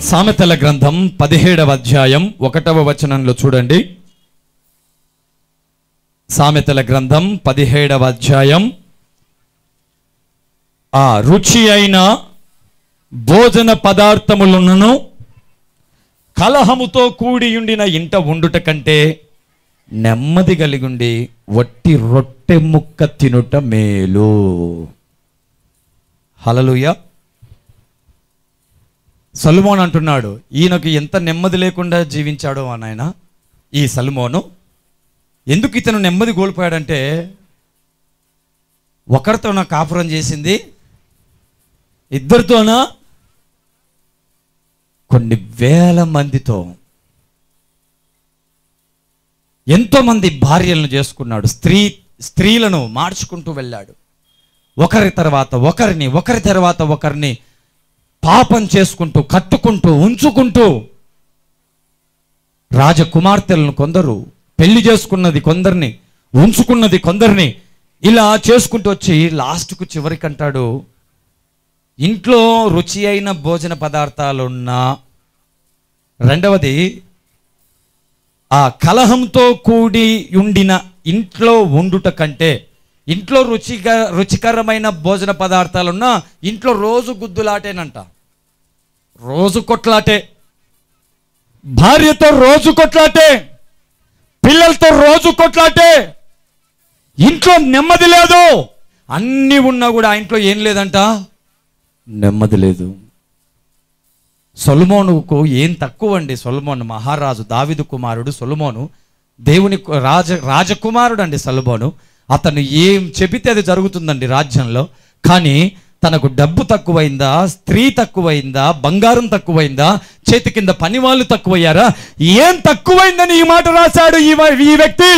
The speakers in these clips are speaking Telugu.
సామెతల గ్రంథం 17వ అధ్యాయం 1వ వచనంలో చూడండి. సామెతల గ్రంథం 17వ అధ్యాయం. ఆ రుచి అయిన భోజన పదార్థములను కలహముతో కూడియుండిన ఇంట ఉండుట కంటే నెమ్మది కలిగుండి వట్టి రొట్టె ముక్క తినుట మేలు. హల్లెలూయా. సొలొమోను అంటున్నాడు, ఈయనకు ఎంత నెమ్మది లేకుండా జీవించాడో నాయన ఈ సొలొమోను. ఎందుకు ఇతను నెమ్మది కోల్పోయాడంటే, ఒకరితోన కాపురం చేసింది, ఇద్దరితోన, కొన్ని వేల మందితో, ఎంతోమంది భార్యలను చేసుకున్నాడు. స్త్రీలను మార్చుకుంటూ వెళ్ళాడు. ఒకరి తర్వాత ఒకరిని, ఒకరి తర్వాత ఒకరిని పాపం చేసుకుంటూ, కట్టుకుంటూ, ఉంచుకుంటూ, రాజకుమార్తెలను కొందరు, పెళ్లి చేసుకున్నది కొందరిని, ఉంచుకున్నది కొందరిని, ఇలా చేసుకుంటూ వచ్చి లాస్ట్కు చివరికి అంటాడు, ఇంట్లో రుచి అయిన భోజన పదార్థాలున్నా, రెండవది ఆ కలహంతో కూడి ఉండిన ఇంట్లో ఉండుట కంటే, ఇంట్లో రుచికరమైన భోజన పదార్థాలున్నా ఇంట్లో రోజు గుద్దులాటేనంట, రోజు కొట్లాటే, భార్యతో రోజు కొట్లాటే, పిల్లలతో రోజు కొట్లాటే, ఇంట్లో నెమ్మది లేదు. అన్నీ ఉన్నా కూడా ఆ ఇంట్లో ఏం లేదంట, నెమ్మది లేదు. సొలొమోనుకు ఏం తక్కువ అండి. సొలొమోను మహారాజు, దావీదు కుమారుడు సొలొమోను, దేవుని రాజకుమారుడు అండి సొలొమోను. అతను ఏం చెబితే అది జరుగుతుందండి రాజ్యంలో. కానీ తనకు డబ్బు తక్కువైందా, స్త్రీ తక్కువైందా, బంగారం తక్కువైందా, చేతి కింద పని వాళ్ళు తక్కువయ్యారా, ఏం తక్కువైందని ఈ మాట రాశాడు ఈ వ్యక్తి.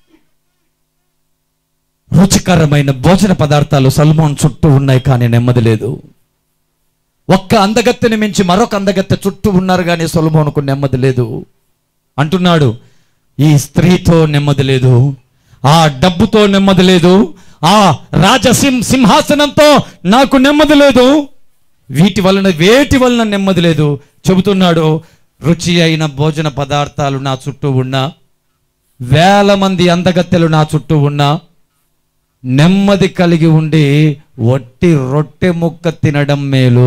రుచికరమైన భోజన పదార్థాలు సొలొమోను చుట్టూ ఉన్నాయి, కానీ నెమ్మది లేదు. ఒక్క అందగత్తెని మించి మరొక అందగత్తె చుట్టూ ఉన్నారు, కానీ సొలొమోనుకు నెమ్మది లేదు. అంటున్నాడు, ఈ స్త్రీతో నెమ్మది లేదు, ఆ డబ్బుతో నెమ్మది లేదు, ఆ సింహాసనంతో నాకు నెమ్మది లేదు, వేటి వలన నెమ్మది లేదు. చెబుతున్నాడు, రుచి అయిన భోజన పదార్థాలు నా చుట్టూ ఉన్నా, వేల మంది అందగత్తెలు నా చుట్టూ ఉన్నా, నెమ్మది కలిగి ఉండి వట్టి రొట్టె ముక్క తినడం మేలు.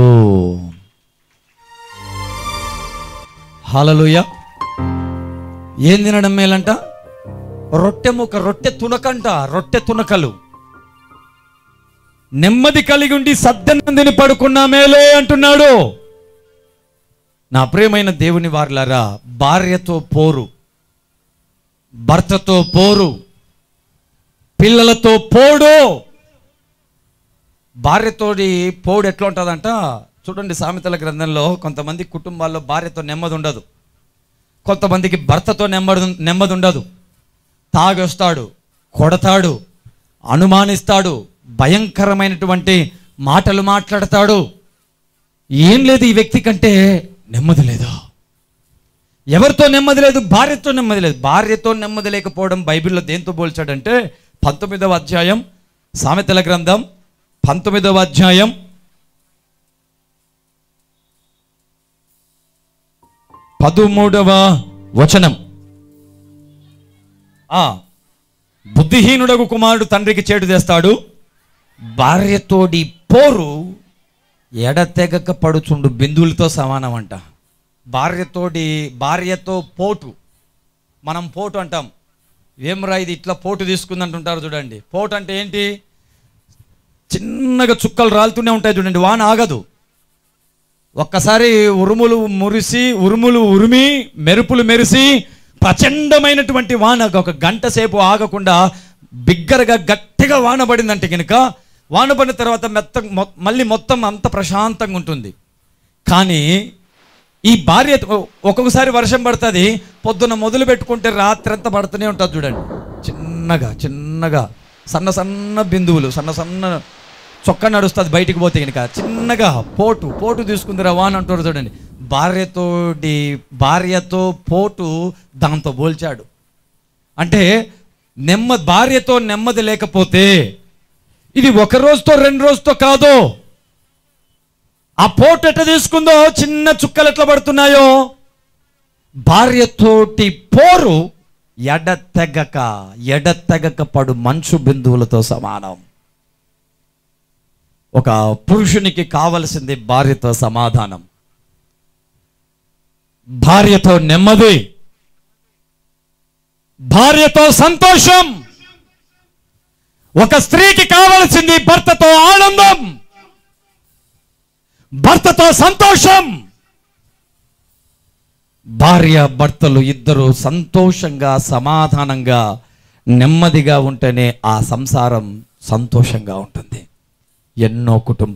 హల్లెలూయా. ఏం తినడం మేలంట? రొట్టె ముక్క, రొట్టె తునకంట, రొట్టె తునకలు. నెమ్మది కలిగి ఉండి సద్దనందిని పడుకున్నా మేలే అంటున్నాడు. నా ప్రియమైన దేవుని వారలారా, భార్యతో పోరు, భర్తతో పోరు, పిల్లలతో పోడు. భార్యతోటి పోడు ఎట్లా ఉంటుందంట చూడండి. సామెతల గ్రంథంలో కొంతమంది కుటుంబాల్లో భార్యతో నెమ్మది ఉండదు, కొంతమందికి భర్తతో నెమ్మది ఉండదు. తాగొస్తాడు, కొడతాడు, అనుమానిస్తాడు, భయంకరమైనటువంటి మాటలు మాట్లాడతాడు. ఏం లేదు ఈ వ్యక్తి కంటే నెమ్మది లేదు. ఎవరితో నెమ్మది లేదు? భార్యతో నెమ్మది లేదు. భార్యతో నెమ్మది లేకపోవడం బైబిల్లో దేంతో పోల్చాడంటే 19వ అధ్యాయం, సామెతల గ్రంథం 19వ అధ్యాయం 13వ వచనం. బుద్ధిహీనుడగు కుమారుడు తండ్రికి చేటు చేస్తాడు, భార్యతోడి పోరు ఎడతెగక పడుచుండు బిందువులతో సమానం అంట. భార్యతో పోటు, మనం పోటు అంటాం. ఏం రా ఇది ఇట్లా పోటు తీసుకుందంటుంటారు చూడండి. పోటు అంటే ఏంటి? చిన్నగా చుక్కలు రాలుతూనే ఉంటాయి చూడండి, వాన ఆగదు. ఒక్కసారి ఉరుములు ఉరిమి మెరుపులు మెరిసి ప్రచండమైనటువంటి వాన ఒక గంట సేపు ఆగకుండా బిగ్గరగా గట్టిగా వాన పడిందంటే కనుక, వాన పడిన తర్వాత మళ్ళీ మొత్తం అంత ప్రశాంతంగా ఉంటుంది. కానీ ఈ భార్య ఒక్కొక్కసారి వర్షం పడుతుంది, పొద్దున్న మొదలు పెట్టుకుంటే రాత్రి అంతా పడుతూనే ఉంటుంది చూడండి. చిన్నగా సన్న బిందువులు, సన్న చొక్కా నడుస్తుంది బయటికి పోతే కనుక, చిన్నగా పోటు తీసుకుందిరా వాన్ అంటారు చూడండి. భార్యతో పోటు దాంతో పోల్చాడు. అంటే భార్యతో నెమ్మది లేకపోతే ఇది ఒక రోజుతో రెండు రోజుతో కాదు, ఆ పోటు ఎట్లా తీసుకుందో, చిన్న చుక్కలు ఎట్లా పడుతున్నాయో, భార్యతోటి పోరు ఎడతెగక పడు మంచు బిందువులతో సమానం. ఒక పురుషునికి కావలసింది భార్యతో సమాధానం, భార్యతో నెమ్మది, భార్యతో సంతోషం. ఒక స్త్రీకి కావలసింది భర్తతో ఆనందం, భర్తతో సంతోషం. భార్య భర్తలు ఇద్దరు సంతోషంగా, సమాధానంగా, నెమ్మదిగా ఉంటేనే ఆ సంసారం సంతోషంగా ఉంటుంది. ఎన్నో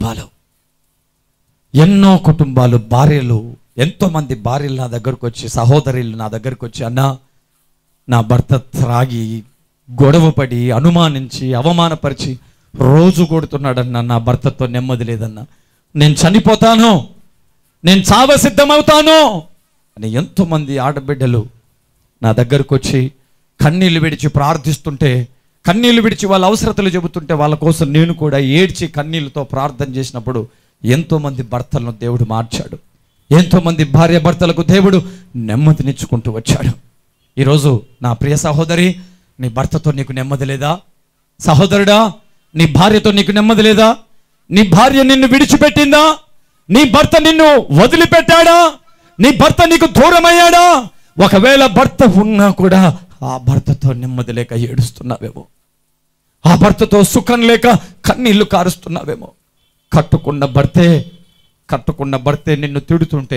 కుటుంబాలు భార్యలు, ఎంతోమంది భార్యలు నా దగ్గరకు వచ్చి, సహోదరులు నా దగ్గరకు వచ్చి, అన్నా నా భర్త త్రాగి గొడవపడి అనుమానించి అవమానపరిచి రోజు కొడుతున్నాడన్నా, నా భర్తతో నెమ్మది లేదన్నా, నేను చనిపోతాను, నేను చావ సిద్ధమవుతాను అని ఎంతోమంది ఆడబిడ్డలు నా దగ్గరకు వచ్చి కన్నీళ్లు విడిచి ప్రార్థిస్తుంటే, కన్నీళ్లు విడిచి వాళ్ళ అవసరతలు చెబుతుంటే వాళ్ళ కోసం నేను కూడా ఏడ్చి కన్నీళ్లతో ప్రార్థన చేసినప్పుడు ఎంతోమంది భర్తలను దేవుడు మార్చాడు. ఎంతోమంది భార్య భర్తలకు దేవుడు నెమ్మదినిచ్చుకుంటూ వచ్చాడు. ఈరోజు నా ప్రియ సహోదరి, నీ భర్తతో నీకు నెమ్మది లేదా? సహోదరుడా, నీ భార్యతో నీకు నెమ్మది లేదా? నీ భార్య నిన్ను విడిచిపెట్టిందా? నీ భర్త నిన్ను వదిలిపెట్టాడా? నీ భర్త నీకు దూరమయ్యాడా? ఒకవేళ భర్త ఉన్నా కూడా ఆ భర్తతో నెమ్మది లేక ఏడుస్తున్నావేమో, ఆ భర్తతో సుఖం లేక కన్నీళ్లు కారుస్తున్నావేమో. కట్టుకున్న భర్తే నిన్ను తిడుతుంటే,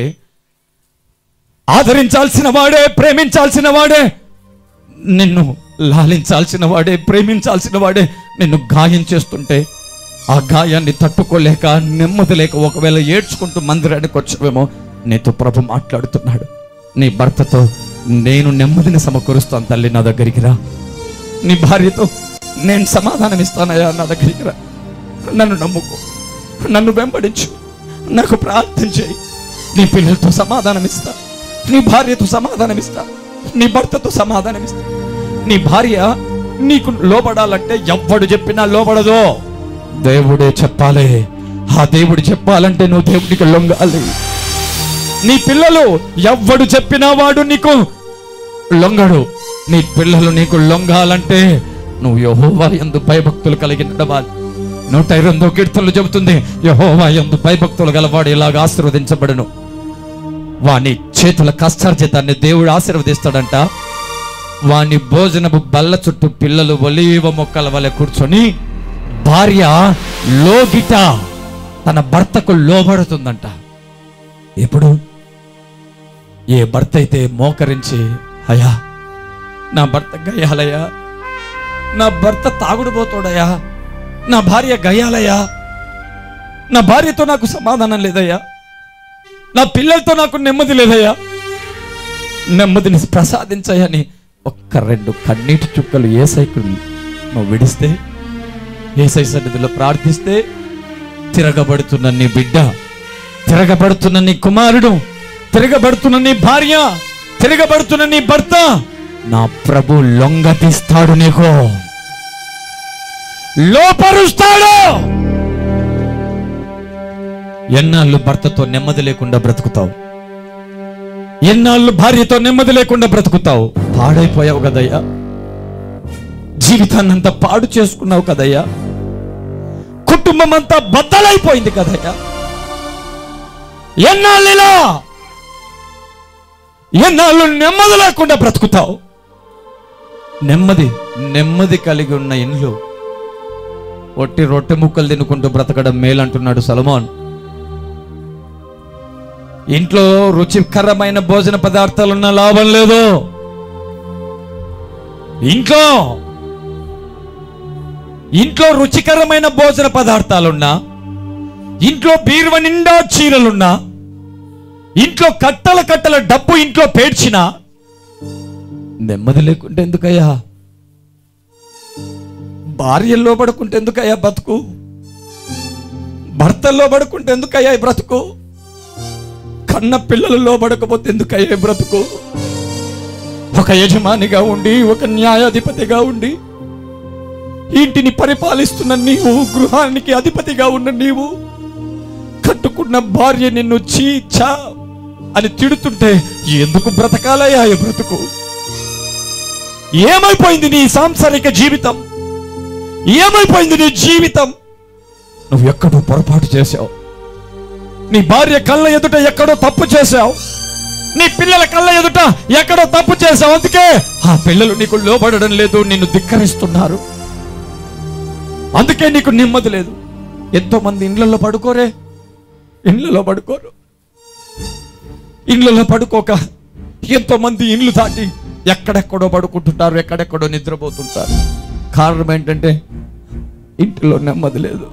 ఆదరించాల్సిన వాడే, ప్రేమించాల్సిన వాడే, నిన్ను లాలించాల్సిన వాడే, ప్రేమించాల్సిన వాడే నిన్ను గాయం చేస్తుంటే, ఆ గాయాన్ని తట్టుకోలేక నెమ్మది లేక ఒకవేళ ఏడ్చుకుంటూ మందిరానికి వచ్చావేమో, నీతో ప్రభు మాట్లాడుతున్నాడు. నీ భర్తతో నేను నెమ్మదిని సమకూరుస్తాను తల్లి, నా దగ్గరికి రా. నీ భార్యతో నేను సమాధానం ఇస్తానయ్యా, నా దగ్గరికి రా. నన్ను నమ్ముకో, నన్ను వెంబడించు, నాకు ప్రార్థన చేయి. నీ పిల్లలతో సమాధానం ఇస్తా, నీ భార్యతో సమాధానం ఇస్తా, నీ భర్తతో సమాధానం ఇస్తా. నీ భార్య నీకు లోబడాలంటే ఎవ్వడు చెప్పినా లోబడదో, దేవుడే చెప్పాలి. ఆ దేవుడు చెప్పాలంటే నువ్వు దేవుడికి లొంగాలి. నీ పిల్లలు ఎవ్వడు చెప్పినా వాడు నీకు లొంగడు. నీ పిల్లలు నీకు లొంగాలంటే నువ్వు యెహోవా యందు భయభక్తులు కలిగి నడవాలి. 102వ కీర్తనలో చెబుతుంది, యెహోవా యందు భయభక్తులు గలవాడు ఇలాగ ఆశీర్వదించబడును. వాని చేతుల కష్టార్జితాన్ని దేవుడు ఆశీర్వదిస్తాడంట. వాని భోజనపు బల్ల చుట్టూ పిల్లలు ఒలీవ మొక్కల వలె కూర్చొని, భార్య లోగిట తన భర్తకు లోబడుతుందంట. ఎప్పుడు? ఏ భర్త అయితే మోకరించి, అయ్యా నా భర్త గయ్యాలయ్యా, నా భర్త తాగుడుపోతాడయ్యా, నా భార్య గయ్యాలయ్యా, నా భార్యతో నాకు సమాధానం లేదయ్యా, నా పిల్లలతో నాకు నెమ్మది లేదయ్యా, నెమ్మదిని ప్రసాదించయ్యని ఒక్క 2 కన్నీటి చుక్కలు యేసయ్యకు నువ్వు విడిస్తే, యేసయ్య సన్నిధిలో ప్రార్థిస్తే, తిరగబడుతున్న నీ బిడ్డ, తిరగబడుతున్న నీ కుమారుడు, తిరగబడుతున్న నీ భార్య, తిరగబడుతున్న నీ భర్త, నా ప్రభు లొంగతీస్తాడు, నీకు లోపరుస్తాడు. ఎన్నాళ్ళు భర్తతో నెమ్మది లేకుండా బ్రతుకుతావు? ఎన్నాళ్ళు భార్యతో నెమ్మది లేకుండా బ్రతుకుతావు? పాడైపోయావు కదయ్యా, జీవితాన్నంతా పాడు చేసుకున్నావు కదయ్యా, కుటుంబం అంతా బద్దలైపోయింది కదయ్యా. ఎన్నాళ్ళు నెమ్మది లేకుండా బ్రతుకుతావు? నెమ్మది కలిగి ఉన్న ఇండ్లు ఒట్టి రొట్టె ముక్కలు తినుకుంటూ బ్రతకడం మేలంటున్నాడు సొలొమోన్. ఇంట్లో రుచికరమైన భోజన పదార్థాలున్న లాభం లేదు. ఇంట్లో రుచికరమైన భోజన పదార్థాలున్నా, ఇంట్లో బీరువ నిండా చీరలున్నా, ఇంట్లో కట్టల డబ్బు ఇంట్లో పేర్చినా నెమ్మది లేకుంటే ఎందుకయ్యా? భార్యల్లో పడుకుంటే ఎందుకయ్యా బ్రతుకు? భర్తల్లో పడుకుంటే ఎందుకయ్యా బ్రతుకు? కన్న పిల్లలలో పడకపోతే ఎందుకయ్యా బ్రతుకు? ఒక యజమానిగా ఉండి, ఒక న్యాయాధిపతిగా ఉండి, ఇంటిని పరిపాలిస్తున్న నీవు, గృహానికి అధిపతిగా ఉన్న నీవు కట్టుకున్న భార్య నిన్ను చీచా అని తిడుతుంటే ఎందుకు బ్రతకాలయ్యా ఈ బ్రతుకు? ఏమైపోయింది నీ సాంసారిక జీవితం? ఏమైపోయింది నీ జీవితం? నువ్వు ఎక్కడో పొరపాటు చేశావు. నీ భార్య కళ్ళ ఎదుట ఎక్కడో తప్పు చేశావు. నీ పిల్లల కళ్ళ ఎదుట ఎక్కడో తప్పు చేశావు. అందుకే ఆ పిల్లలు నీకు లోబడడం లేదు, నిన్ను ధిక్కరిస్తున్నారు. అందుకే నీకు నెమ్మది లేదు. ఎంతో మంది ఇండ్లలో పడుకోరు. ఇండ్లలో పడుకోక ఎంతో మంది ఇండ్లు దాటి ఎక్కడెక్కడో పడుకుంటుంటారు, ఎక్కడెక్కడో నిద్రపోతుంటారు. కారణం ఏంటంటే ఇంటిలో నెమ్మది లేదు,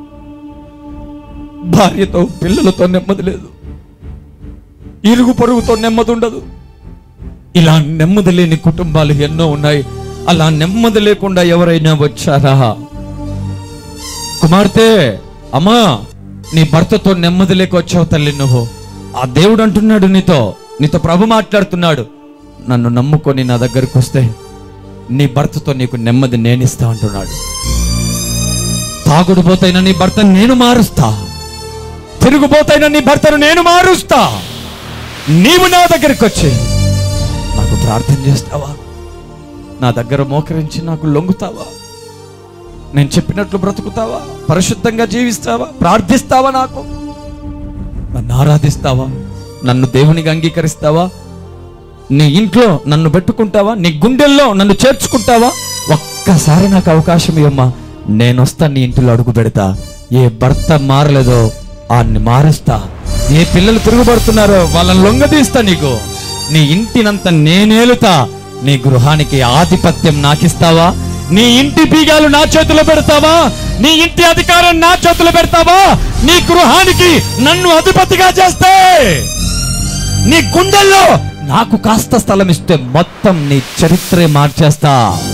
భార్యతో పిల్లలతో నెమ్మది లేదు, ఇరుగు పొరుగుతో నెమ్మది ఉండదు. ఇలా నెమ్మది లేని కుటుంబాలు ఎన్నో ఉన్నాయి. అలా నెమ్మది లేకుండా ఎవరైనా వచ్చారా? కుమార్తె, అమ్మా, నీ భర్తతో నెమ్మది లేక వచ్చావు తల్లి నువ్వు. ఆ దేవుడు అంటున్నాడు నీతో ప్రభు మాట్లాడుతున్నాడు, నన్ను నమ్ముకొని నా దగ్గరకు వస్తే నీ భర్తతో నీకు నెమ్మది నేనిస్తా అంటున్నాడు. తాగుడుపోతైన నీ భర్తను నేను మారుస్తా, తిరుగుపోతైన నీ భర్తను నేను మారుస్తా. నీవు నా దగ్గరికి వచ్చి నాకు ప్రార్థన చేస్తావా? నా దగ్గర మోకరించి నాకు లొంగుతావా? నేను చెప్పినట్లు బ్రతుకుతావా? పరిశుద్ధంగా జీవిస్తావా? ప్రార్థిస్తావా? నన్ను ఆరాధిస్తావా? నన్ను దేవునిగా అంగీకరిస్తావా? నీ ఇంట్లో నన్ను పెట్టుకుంటావా? నీ గుండెల్లో నన్ను చేర్చుకుంటావా? ఒక్కసారి నాకు అవకాశం ఇవ్వమ్మా, నేను వస్తా, నీ ఇంటిలో అడుగు పెడతా. ఏ భర్త మారలేదో ఆయన్ని మారుస్తా. ఏ పిల్లలు తిరుగుబడుతున్నారో వాళ్ళని లొంగదీస్తా. నీ ఇంటినంత నేనేలుతా. నీ గృహానికి ఆధిపత్యం నాకిస్తావా? నీ ఇంటి బీగాలు నా చేతిలో పెడతావా? నీ ఇంటి అధికారం నా చేతిలో పెడతావా? నీ గృహానికి నన్ను అధిపతిగా చేస్తే, నీ గుండెల్లో నాకు కాస్త స్థలం ఇస్తే మొత్తం నీ చరిత్రే మార్చేస్తా.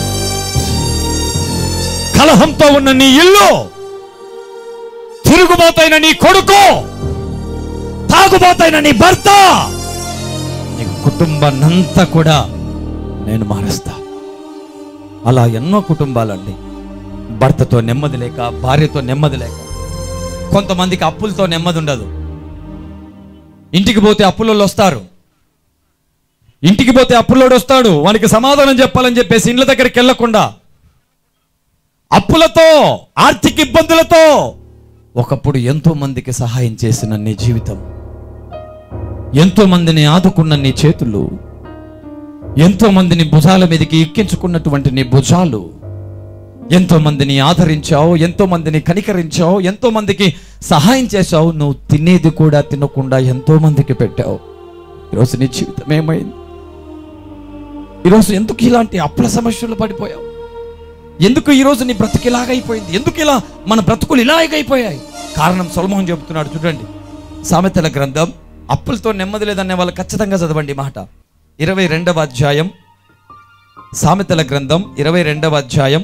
కలహంతో ఉన్న నీ ఇల్లు, తిరుగుబోతైన నీ కొడుకు, తాగుబోతైన నీ భర్త, నీ కుటుంబాన్నంతా కూడా నేను మారుస్తా. అలా ఎన్నో కుటుంబాలండి, భర్తతో నెమ్మది లేక, భార్యతో నెమ్మది లేక. కొంతమందికి అప్పులతో నెమ్మది ఉండదు. ఇంటికి పోతే అప్పులోళ్ళు వస్తారు, ఇంటికి పోతే అప్పులోడు వస్తాడు, వానికి సమాధానం చెప్పాలని చెప్పేసి ఇండ్ల దగ్గరికి వెళ్లకుండా అప్పులతో, ఆర్థిక ఇబ్బందులతో ఒకప్పుడు ఎంతో మందికి సహాయం చేసిన నీ జీవితం, ఎంతో మందిని ఆదుకున్న నీ చేతులు, ఎంతో మందిని భుజాల మీదకి ఎక్కించుకున్నటువంటి నీ భుజాలు, ఎంతో మందిని ఆదరించావు, ఎంతో మందిని కనికరించావు, ఎంతో మందికి సహాయం చేశావు. నువ్వు తినేది కూడా తినకుండా ఎంతో మందికి పెట్టావు. ఈరోజు నీ జీవితం ఏమైంది? ఈరోజు ఎందుకు ఇలాంటి అప్పుల సమస్యలు పడిపోయావు? ఎందుకు ఈరోజు నీ బ్రతుకు ఇలాగైపోయింది? ఎందుకు ఇలా మన బ్రతుకులు ఇలాగైపోయాయి? కారణం సొలొమోను చెబుతున్నాడు. చూడండి, సామెతల గ్రంథం, అప్పులతో నెమ్మది లేదనే వాళ్ళు ఖచ్చితంగా చదవండి మాట. 22వ అధ్యాయం, సామెతల గ్రంథం 22వ అధ్యాయం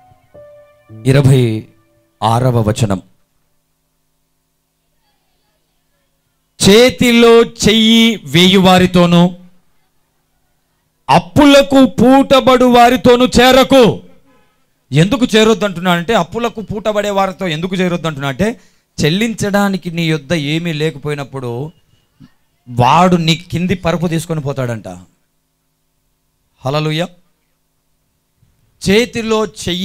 26వ వచనం. చేతిలో చెయ్యి వేయు వారితోనూ అప్పులకు పూటబడు వారితోనూ చేరకు. ఎందుకు చేరొద్దు అంటున్నాడంటే, అప్పులకు పూటబడే వారితో ఎందుకు చేరొద్దు అంటున్నా అంటే, చెల్లించడానికి నీ యొద్ద ఏమీ లేకపోయినప్పుడు వాడు నీ కింది పరుపు తీసుకొని పోతాడంట. హల్లెలూయా. చేతిలో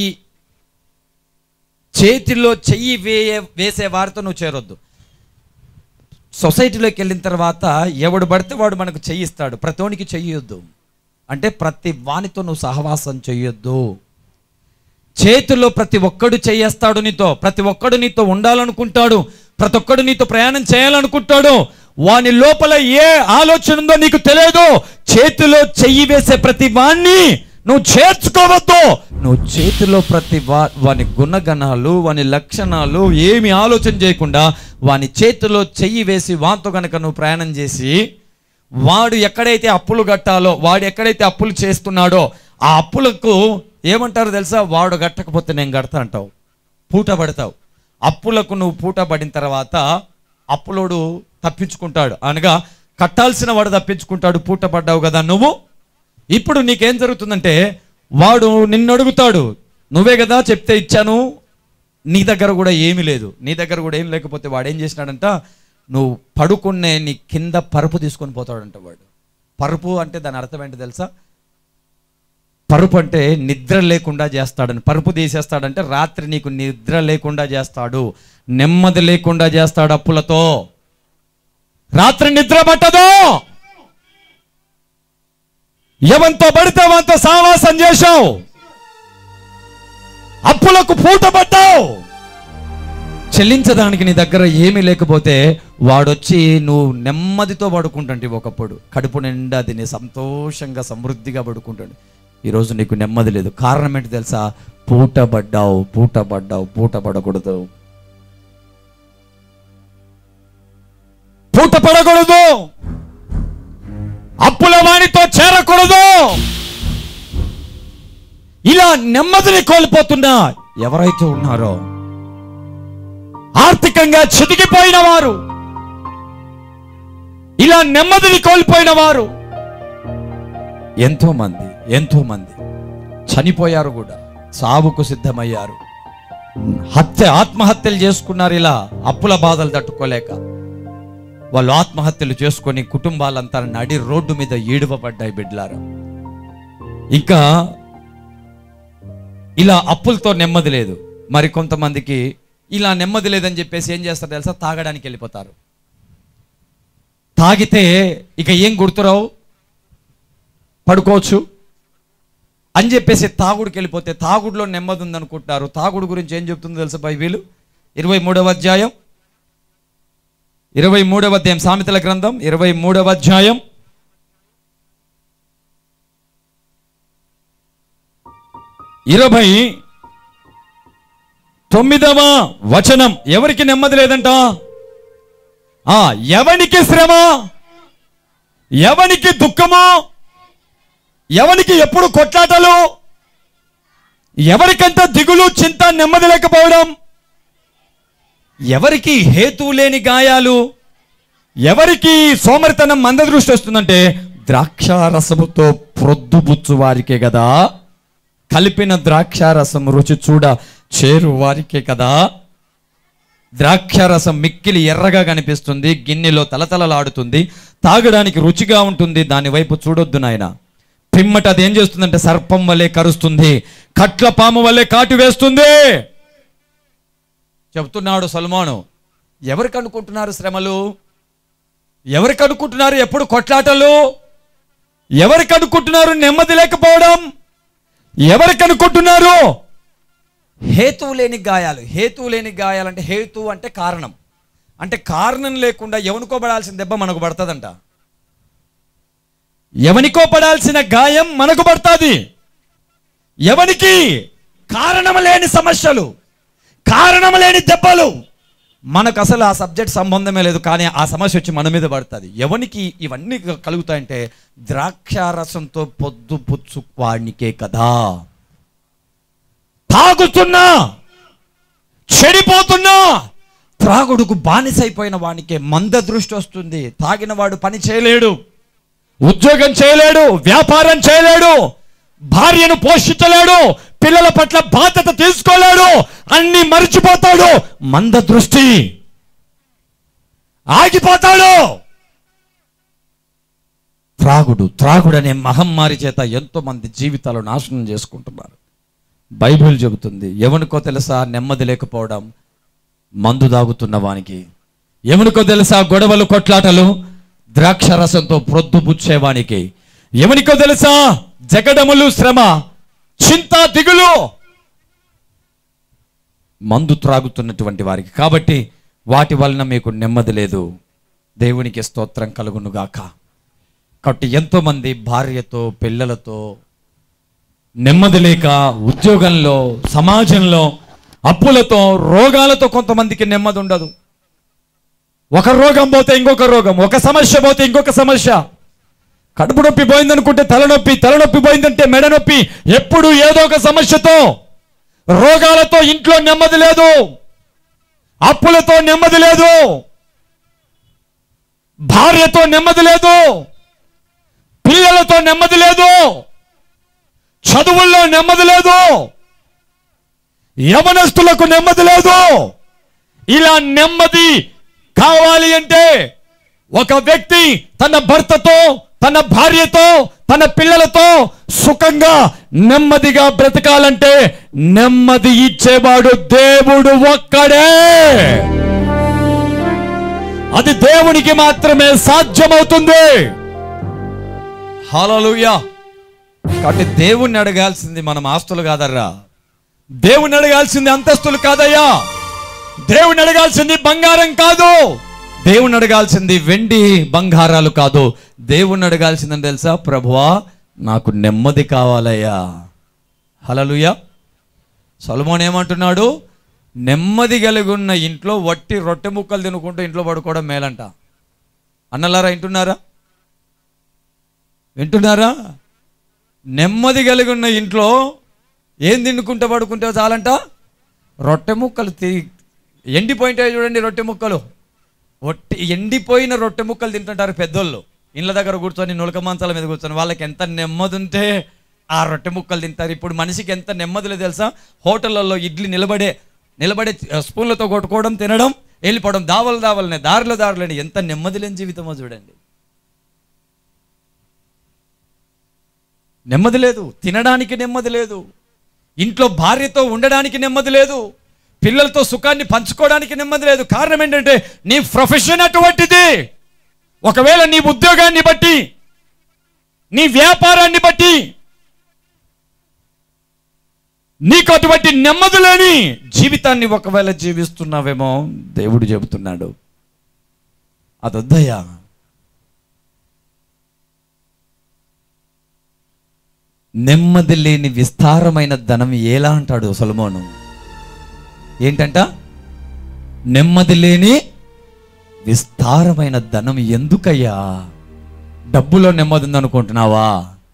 చెయ్యి వేసే వారితో నువ్వు చేరొద్దు. సొసైటీలోకి వెళ్ళిన తర్వాత ఎవడు పడితే వాడు మనకు చెయ్యిస్తాడు. ప్రతోనికి చెయ్యొద్దు అంటే ప్రతి వానితో నువ్వు సహవాసం చెయ్యొద్దు. చేతుల్లో ప్రతి ఒక్కడు చెయ్యేస్తాడు నీతో, ప్రతి ఒక్కడు నీతో ఉండాలనుకుంటాడు, ప్రతి ఒక్కడు నీతో ప్రయాణం చేయాలనుకుంటాడు. వాని లోపల ఏ ఆలోచన ఉందో నీకు తెలియదు. చేతిలో చెయ్యి వేసే ప్రతి వాణ్ణి నువ్వు చేర్చుకోవద్దు. నువ్వు చేతిలో ప్రతి వాని గుణగణాలు, వాని లక్షణాలు ఏమి ఆలోచన చేయకుండా వాని చేతిలో చెయ్యి వేసి వాంతో కనుక నువ్వు ప్రయాణం చేసి, వాడు ఎక్కడైతే అప్పులు కట్టాలో, వాడు ఎక్కడైతే అప్పులు చేస్తున్నాడో ఆ అప్పులకు ఏమంటారు తెలుసా? వాడు కట్టకపోతే నేను కడతా అంటావు, పూట పడతావు. అప్పులకు నువ్వు పూట పడిన తర్వాత అప్పులోడు తప్పించుకుంటాడు, అనగా కట్టాల్సిన వాడు తప్పించుకుంటాడు. పూట పడ్డావు కదా నువ్వు. ఇప్పుడు నీకేం జరుగుతుందంటే, వాడు నిన్ను అడుగుతాడు, నువ్వే కదా చెప్తే ఇచ్చాను, నీ దగ్గర కూడా ఏమీ లేదు, నీ దగ్గర కూడా ఏం లేకపోతే వాడు ఏం చేసినాడంట, నువ్వు పడుకునే నీ కింద పరుపు తీసుకొని పోతాడంట వాడు. పరుపు అంటే దాని అర్థం ఏంటో తెలుసా? పరుపు అంటే నిద్ర లేకుండా చేస్తాడని. పరుపు తీసేస్తాడంటే రాత్రి నీకు నిద్ర లేకుండా చేస్తాడు, నెమ్మది లేకుండా చేస్తాడు. అప్పులతో రాత్రి నిద్ర పట్టదు. ఎవరితో పడితే వాంతో సావాసం చేశావు, అప్పులకు పూట పడ్డావు. చెల్లించడానికి నీ దగ్గర ఏమీ లేకపోతే వాడొచ్చి నువ్వు నెమ్మదితో పడుకుంటాంటి. ఒకప్పుడు కడుపు నిండా తిని సంతోషంగా సమృద్ధిగా పడుకుంటాడు. ఈరోజు నీకు నెమ్మది లేదు. కారణం ఏంటి తెలుసా? పూట పడ్డావు, పూట పడ్డావు. పూట పడకూడదు, పూట పడకూడదు. అప్పుల వాణితో చేరకూడదు. ఇలా నెమ్మదిని కోల్పోతున్నా ఎవరైతే ఉన్నారో, ఆర్థికంగా చితికిపోయిన వారు, ఇలా నెమ్మదిని కోల్పోయిన వారు ఎంతో మంది చనిపోయారు కూడా, సావుకు సిద్ధమయ్యారు, ఆత్మహత్యలు చేసుకున్నారు. ఇలా అప్పుల బాధలు తట్టుకోలేక వాళ్ళు ఆత్మహత్యలు చేసుకొని కుటుంబాలంతా నడి రోడ్డు మీద ఈడువబడ్డాయి బిడ్డలారా. ఇంకా ఇలా అప్పులతో నెమ్మది లేదు. మరి కొంతమందికి ఇలా నెమ్మది లేదని చెప్పేసి ఏం చేస్తారు తెలుసా? తాగడానికి వెళ్ళిపోతారు. తాగితే ఇక ఏం గుర్తురావు, పడుకోవచ్చు అని చెప్పేసి తాగుడికి వెళ్ళిపోతే తాగుడులో నెమ్మది ఉందనుకుంటారు. తాగుడు గురించి ఏం చెప్తుందో తెలుసా బైబిల్? 23వ అధ్యాయం సామెతల గ్రంథం 23వ అధ్యాయం 29వ వచనం. ఎవరికి నెమ్మది లేదంట? ఎవనికి శ్రమ, ఎవనికి దుఃఖము, ఎవరికి ఎప్పుడు కొట్లాటలు, ఎవరికంట దిగులు, చింత, నెమ్మది లేకపోవడం, ఎవరికి హేతు లేని గాయాలు, ఎవరికి సోమరితనం, మందదృష్టి వస్తుందంటే ద్రాక్షారసముతో ప్రొద్దుబుచ్చు వారికే కదా, కలిపిన ద్రాక్షారసం రుచి చూడ చేరు వారికే కదా. ద్రాక్షారసం మిక్కిలి ఎర్రగా కనిపిస్తుంది, గిన్నెలో తలతలలాడుతుంది, తాగడానికి రుచిగా ఉంటుంది, దాని వైపు చూడొద్దు నాయన. పిమ్మట అది ఏం చేస్తుందంటే సర్పం వల్లే కరుస్తుంది, కట్ల పాము వల్లే కాటు వేస్తుంది చెప్తున్నాడు సొలొమోను. ఎవరికి అనుకుంటున్నారు శ్రమలు? ఎవరికి అనుకుంటున్నారు ఎప్పుడు కొట్లాటలు? ఎవరికి అనుకుంటున్నారు నెమ్మది లేకపోవడం? ఎవరికి అనుకుంటున్నారు హేతువు లేని గాయాలు? హేతువు లేని గాయాలంటే, హేతు అంటే కారణం, అంటే కారణం లేకుండా ఎవనికో పడాల్సిన దెబ్బ మనకు పడుతుందంట. ఎవనికో పడాల్సిన గాయం మనకు పడుతుంది. ఎవనికి? కారణం లేని సమస్యలు, కారణం లేని దెబ్బలు. మనకు అసలు ఆ సబ్జెక్ట్ సంబంధమే లేదు, కానీ ఆ సమస్య వచ్చి మన మీద పడుతుంది. ఎవనికి ఇవన్నీ కలుగుతాయంటే ద్రాక్షారసంతో పొద్దు పుచ్చు వాడినికే కదా. తాగుతున్నా, చెడిపోతున్నా, త్రాగుడుకు బానిసైపోయిన వాడికే మంద దృష్టి వస్తుంది. తాగిన వాడు పని చేయలేడు, ఉద్యోగం చేయలేడు, వ్యాపారం చేయలేడు, భార్యను పోషించలేడు, పిల్లల పట్ల బాధ్యత తీసుకోలేడు, అన్ని మర్చిపోతాడు, మంద దృష్టి, ఆగిపోతాడు. త్రాగుడు అనే మహమ్మారి చేత ఎంతో మంది జీవితాలు నాశనం చేసుకుంటున్నారు. బైబిల్ చెబుతుంది, ఎవనికో తెలుసా నెమ్మది లేకపోవడం? మందు తాగుతున్న వానికి. ఎవనికో తెలుసా గొడవలు, కొట్లాటలు? ద్రాక్షరసంతో ప్రొద్దుబుచ్చేవానికి. ఎవనికో తెలుసా జగడములు, శ్రమ, చింత, దిగులు? మందు త్రాగుతున్నటువంటి వారికి. కాబట్టి వాటి వలన మీకు నెమ్మది లేదు. దేవునికి స్తోత్రం కలుగునుగాక. కాబట్టి ఎంతో మంది భార్యతో, పిల్లలతో నెమ్మది లేక, ఉద్యోగంలో, సమాజంలో, అప్పులతో, రోగాలతో కొంతమందికి నెమ్మది ఉండదు. ఒక రోగం పోతే ఇంకొక రోగం, ఒక సమస్య పోతే ఇంకొక సమస్య. కడుపు నొప్పి పోయిందనుకుంటే తలనొప్పి, తలనొప్పి పోయిందంటే మెడ నొప్పి. ఎప్పుడు ఏదో ఒక సమస్యతో, రోగాలతో ఇంట్లో నెమ్మది లేదు, అప్పులతో నెమ్మది లేదు, భార్యతో నెమ్మది లేదు, పిల్లలతో నెమ్మది లేదు, చదువుల్లో నెమ్మది లేదు. యవనస్తులకు నెమ్మది లేదు. ఇలా నెమ్మది కావాలి అంటే ఒక వ్యక్తి తన భర్తతో, తన భార్యతో, తన పిల్లలతో సుఖంగా నెమ్మదిగా బ్రతకాలంటే నెమ్మది ఇచ్చేవాడు దేవుడు ఒక్కడే. అది దేవునికి మాత్రమే సాధ్యమవుతుంది. హల్లెలూయా. కాబట్టి దేవుణ్ణి అడగాల్సింది మనం ఆస్తులు కాదర్రా, దేవుణ్ణి అడగాల్సింది అంతస్తులు కాదయ్యా, దేవుణ్ణి అడగాల్సింది బంగారం కాదు, దేవుణ్ణి అడగాల్సింది వెండి బంగారాలు కాదు. దేవుణ్ణి అడగాల్సిందని తెలుసా? ప్రభువా నాకు నెమ్మది కావాలయ్యా. హల్లెలూయా. సొలొమోను ఏమంటున్నాడు? నెమ్మది కలిగి ఉన్న ఇంట్లో వట్టి రొట్టె ముక్కలు తినుకుంటూ ఇంట్లో పడుకోవడం మేలంట. అన్నలారా వింటున్నారా? నెమ్మది కలిగి ఉన్న ఇంట్లో ఏం తినుకుంటూ పడుకుంటే చాలంట? రొట్టె ముక్కలు. ఎండిపోయింటాయి చూడండి రొట్టె ముక్కలు, ఎండిపోయిన రొట్టె ముక్కలు తింటుంటారు పెద్దోళ్ళు. ఇళ్ళ దగ్గర కూర్చొని నులక మంచాల మీద కూర్చొని వాళ్ళకి ఎంత నెమ్మది ఉంటే ఆ రొట్టె ముక్కలు తింటారు. ఇప్పుడు మనిషికి ఎంత నెమ్మదిలో తెలుసా? హోటళ్ళల్లో ఇడ్లీ నిలబడే స్పూన్లతో కొట్టుకోవడం, తినడం, వెళ్ళిపోవడం, దావలనే దారిలోనే ఎంత నెమ్మది లేని జీవితమో చూడండి. నెమ్మది లేదు, తినడానికి నెమ్మది లేదు, ఇంట్లో భార్యతో ఉండడానికి నెమ్మది లేదు, పిల్లలతో సుఖాన్ని పంచుకోవడానికి నెమ్మది లేదు. కారణం ఏంటంటే నీ ప్రొఫెషన్ అటువంటిది. ఒకవేళ నీ ఉద్యోగాన్ని బట్టి, నీ వ్యాపారాన్ని బట్టి నీకు అటువంటి నెమ్మది లేని జీవితాన్ని ఒకవేళ జీవిస్తున్నావేమో దేవుడు చెబుతున్నాడు, అదొద్దయ్యా. నెమ్మది లేని విస్తారమైన ధనం ఎలా అంటాడు సొలొమోను. ఏంటంట? నెమ్మది లేని విస్తారమైన ధనం ఎందుకయ్యా? డబ్బులో నెమ్మది ఉందనుకుంటున్నావా?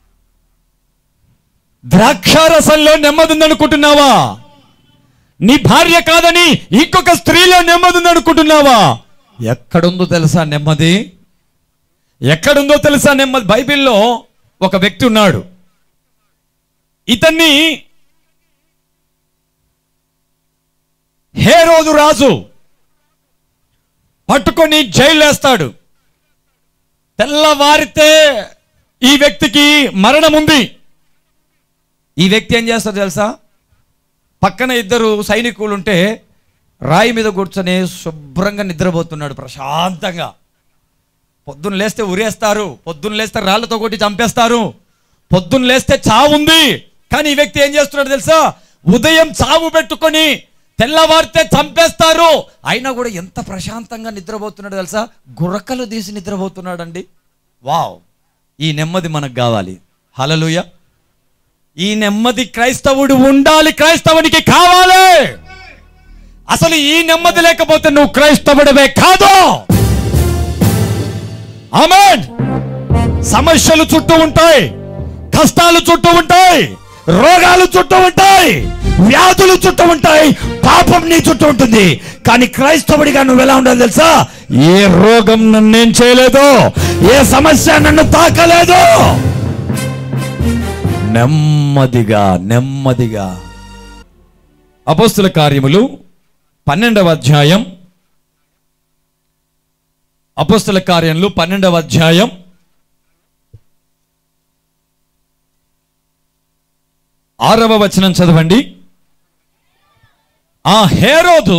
ద్రాక్షారసంలో నెమ్మది ఉందనుకుంటున్నావా? నీ భార్య కాదని ఇంకొక స్త్రీలో నెమ్మది ఉందనుకుంటున్నావా? ఎక్కడుందో తెలుసా నెమ్మది? ఎక్కడుందో తెలుసా నెమ్మది? బైబిల్లో ఒక వ్యక్తి ఉన్నాడు. ఇతన్ని హేరోదు రాజు పట్టుకొని జైలు వేస్తాడు. తెల్లవారితే ఈ వ్యక్తికి మరణం ఉంది. ఈ వ్యక్తి ఏం చేస్తాడు తెలుసా? పక్కన ఇద్దరు సైనికులు ఉంటే రాయి మీద కూర్చొని శుభ్రంగా నిద్రపోతున్నాడు ప్రశాంతంగా. పొద్దున్న లేస్తే ఉరేస్తారు, పొద్దున్న లేస్తే రాళ్లతో కొట్టి చంపేస్తారు, పొద్దున్న లేస్తే చావు ఉంది. కానీ ఈ వ్యక్తి ఏం చేస్తున్నాడు తెలుసా? ఉదయం చావు పెట్టుకొని తెల్లవారితే చంపేస్తారు, అయినా కూడా ఎంత ప్రశాంతంగా నిద్రపోతున్నాడు తెలుసా? గురకలు తీసి నిద్రపోతున్నాడండి. వావ్! ఈ నెమ్మది మనకు కావాలి. హల్లెలూయా. ఈ నెమ్మది క్రైస్తవుడు ఉండాలి, క్రైస్తవునికి కావాలి. అసలు ఈ నెమ్మది లేకపోతే నువ్వు క్రైస్తవుడవే కాదు. ఆమేన్. సమస్యలు చుట్టూ ఉంటాయి, కష్టాలు చుట్టూ ఉంటాయి, రోగాలు చుట్టూ ఉంటాయి, వ్యాధులు చుట్టూ ఉంటాయి, పాపం నీ చుట్టూ ఉంటుంది. కానీ క్రైస్తవుడిగా నువ్వు ఎలా ఉండాలి తెలుసా? ఏ రోగం నన్నేం చేయలేదు, ఏ సమస్య నన్ను తాకలేదు. నెమ్మదిగా. అపోస్తుల కార్యములు 12వ అధ్యాయం, అపోస్తుల కార్యములు 12వ అధ్యాయం 6వ వచనం చదవండి. ఆ హేరోదు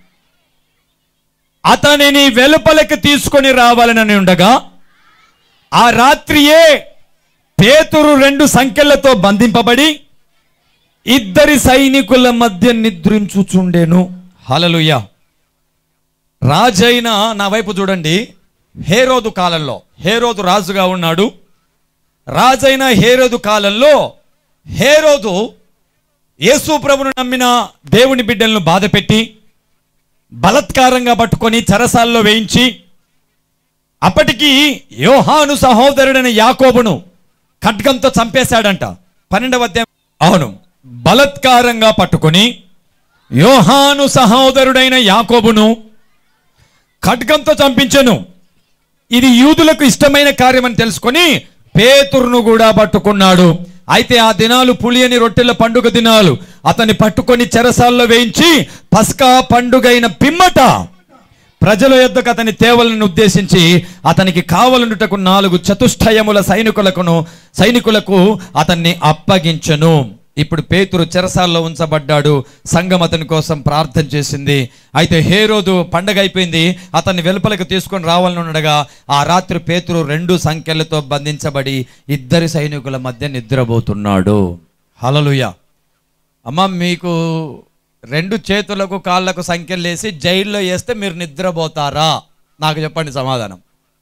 అతనిని వెలుపలకి తీసుకొని రావాలని ఉండగా ఆ రాత్రియే పేతురు 2 సంకెళ్లతో బంధింపబడి ఇద్దరి సైనికుల మధ్య నిద్రించుచుండెను. హల్లెలూయా. రాజైన, నా వైపు చూడండి, హేరోదు కాలంలో, హేరోదు రాజుగా ఉన్నాడు. రాజైన హేరోదు కాలంలో హేరోదు యేసు ప్రభువును నమ్మిన దేవుని బిడ్డలను బాధపెట్టి బలత్కారంగా పట్టుకొని చెరసాల్లో వేయించి, అప్పటికి యోహాను సహోదరుడైన యాకోబును ఖడ్గంతో చంపేశాడంట. 12వ అధ్యాయం. అవును, బలత్కారంగా పట్టుకొని యోహాను సహోదరుడైన యాకోబును ఖడ్గంతో చంపించెను. ఇది యూదులకు ఇష్టమైన కార్యమని తెలుసుకొని పేతురును కూడా పట్టుకున్నాడు. అయితే ఆ దినాలు పులియని రొట్టెల పండుగ దినాలు. అతన్ని పట్టుకొని చెరసాల్లో వేయించి పస్కా పండుగైన పిమ్మట ప్రజల యొద్దకు అతని తేవలను ఉద్దేశించి అతనికి కావలనుటకు 4 చతుష్టయముల సైనికులకు అతన్ని అప్పగించెను. ఇప్పుడు పేతురు చెరసాల్లో ఉంచబడ్డాడు. సంఘం అతని కోసం ప్రార్థన చేసింది. అయితే హేరోదు పండగ అయిపోయింది, అతన్ని వెలుపలకు తీసుకొని రావాలని ఉండగా ఆ రాత్రి పేతురు 2 సంకెళ్లతో బంధించబడి 2 సైనికుల మధ్య నిద్రపోతున్నాడు. హల్లెలూయా. అమ్మ, మీకు 2 చేతులకు కాళ్ళకు సంకెళ్ళు వేసి జైల్లో వేస్తే మీరు నిద్రపోతారా? నాకు చెప్పండి సమాధానం.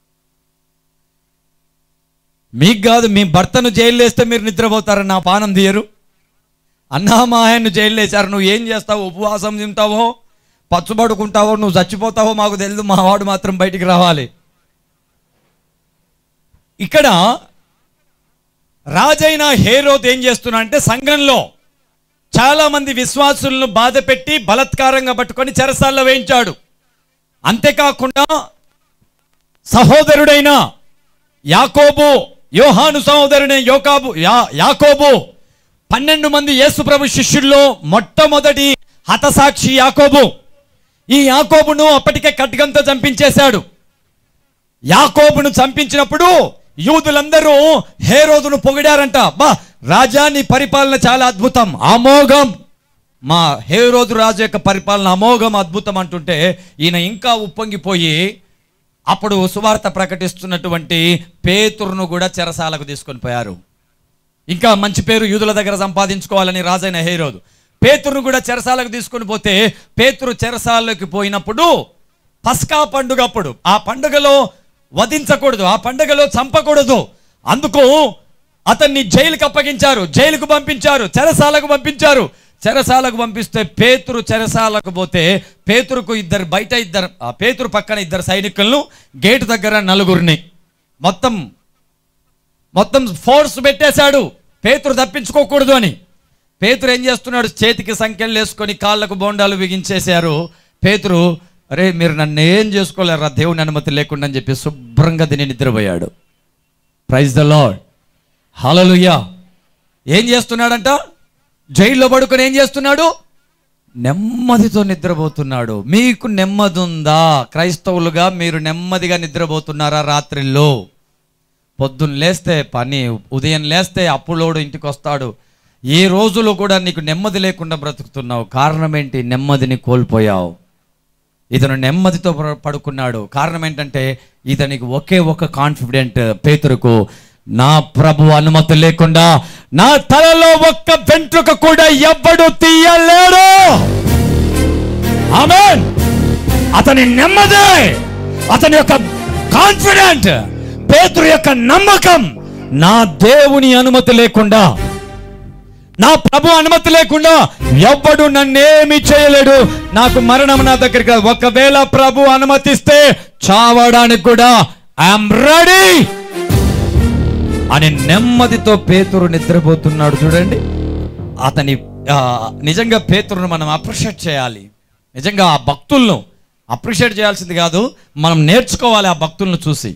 మీకు కాదు, మీ భర్తను జైల్లో వేస్తే మీరు నిద్రపోతారా? నా పానం తీయరు. అన్నా మా ఆయన్ను జైలు వేశారు, నువ్వు ఏం చేస్తావు? ఉపవాసం తింటావో, పచ్చుబడుకుంటావో, నువ్వు చచ్చిపోతావో మాకు తెలియదు, మా వాడు మాత్రం బయటికి రావాలి. ఇక్కడ రాజైన హేరోదు ఏం చేస్తున్నా అంటే సంఘంలో చాలా మంది విశ్వాసులను బాధ పెట్టి బలత్కారంగా పట్టుకొని చెరసాల్లో వేయించాడు. అంతేకాకుండా సహోదరుడైన యాకోబు, యోహాను సహోదరుడైన యాకోబు 12 మంది యేసు ప్రభు శిష్యుల్లో మొట్టమొదటి హతసాక్షి యాకోబు. ఈ యాకోబును అప్పటికే ఖడ్గంతో చంపించేశాడు. యాకోబును చంపించినప్పుడు యూదులందరూ హేరోదును పొగిడారంట. బా రాజా, నీ పరిపాలన చాలా అద్భుతం, అమోఘం. మా హేరోదు రాజు యొక్క పరిపాలన అమోఘం, అద్భుతం అంటుంటే ఈయన ఇంకా ఉప్పొంగిపోయి అప్పుడు సువార్త ప్రకటిస్తున్నటువంటి పేతురును కూడా చెరసాలకు తీసుకొని పోయారు. ఇంకా మంచి పేరు యూదుల దగ్గర సంపాదించుకోవాలని రాజైన హేరోదు పేతురును కూడా చెరసాలకు తీసుకొని పోతే, పేతురు చెరసాలకి పోయినప్పుడు పస్కా పండుగ అప్పుడు ఆ పండుగలో వధించకూడదు, ఆ పండుగలో చంపకూడదు. అందుకు అతన్ని జైలుకు అప్పగించారు, జైలుకు పంపించారు, చెరసాలకు పంపించారు. చెరసాలకు పంపిస్తే పేతురు చెరసాలకు పోతే పేతురుకు పేతురు పక్కన 2 సైనికులను, గేటు దగ్గర 4 మొత్తం ఫోర్స్ పెట్టేశాడు పేతురు తప్పించుకోకూడదు అని. పేతురు ఏం చేస్తున్నాడు? చేతికి సంఖ్యలు వేసుకొని కాళ్ళకు బోండాలు బిగించేశారు. పేతురు, అరే మీరు నన్ను ఏం చేసుకోలేరా దేవుని అనుమతి లేకుండా అని చెప్పి శుభ్రంగా తిని నిద్రపోయాడు. Praise the lord, hallelujah. ఏం చేస్తున్నాడంట? జైల్లో పడుకొని ఏం చేస్తున్నాడు? నెమ్మదితో నిద్రపోతున్నాడు. మీకు నెమ్మది ఉందా? క్రైస్తవులుగా మీరు నెమ్మదిగా నిద్రపోతున్నారా రాత్రిలో? పొద్దున్న లేస్తే పని, ఉదయం లేస్తే అప్పులోడు ఇంటికి వస్తాడు. ఏ రోజులో కూడా నీకు నెమ్మది లేకుండా బ్రతుకుతున్నావు. కారణం ఏంటి? నెమ్మదిని కోల్పోయావు. ఇతను నెమ్మదితో పడుకున్నాడు. కారణం ఏంటంటే ఇతనికి ఒకే ఒక కాన్ఫిడెంట్, పేతురుకు, నా ప్రభు అనుమతి లేకుండా నా తలలో ఒక్క వెంట్రుక కూడా ఎవ్వడు తీయలేడు. ఆమేన్. అతని నెమ్మది, అతని యొక్క కాన్ఫిడెంట్, పేతురు యొక్క నమ్మకం, నా దేవుని అనుమతి లేకుండా, నా ప్రభు అనుమతి లేకుండా ఎవ్వడు నన్నేమి చేయలేడు. నాకు మరణం నా దగ్గరికి, ఒకవేళ ప్రభు అనుమతిస్తే చావడానికి కూడా ఐఎమ్ రెడీ అని నెమ్మదితో పేతురు నిద్రపోతున్నాడు. చూడండి, అతని నిజంగా పేతురును మనం అప్రిషియేట్ చేయాలి. నిజంగా ఆ భక్తులను అప్రిషియేట్ చేయాల్సింది కాదు, మనం నేర్చుకోవాలి ఆ భక్తులను చూసి.